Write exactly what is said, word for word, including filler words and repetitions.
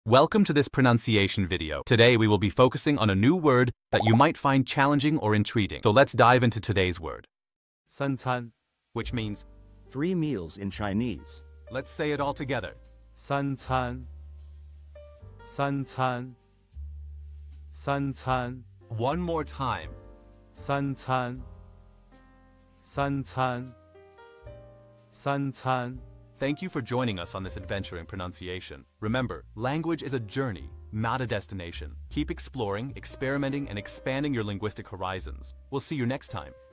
Welcome to this pronunciation video. Today we will be focusing on a new word that you might find challenging or intriguing. So let's dive into today's word. 三餐, which means three meals in Chinese. Let's say it all together. 三餐三餐三餐 One more time. 三餐三餐三餐 Thank you for joining us on this adventure in pronunciation. Remember, language is a journey, not a destination. Keep exploring, experimenting, and expanding your linguistic horizons. We'll see you next time.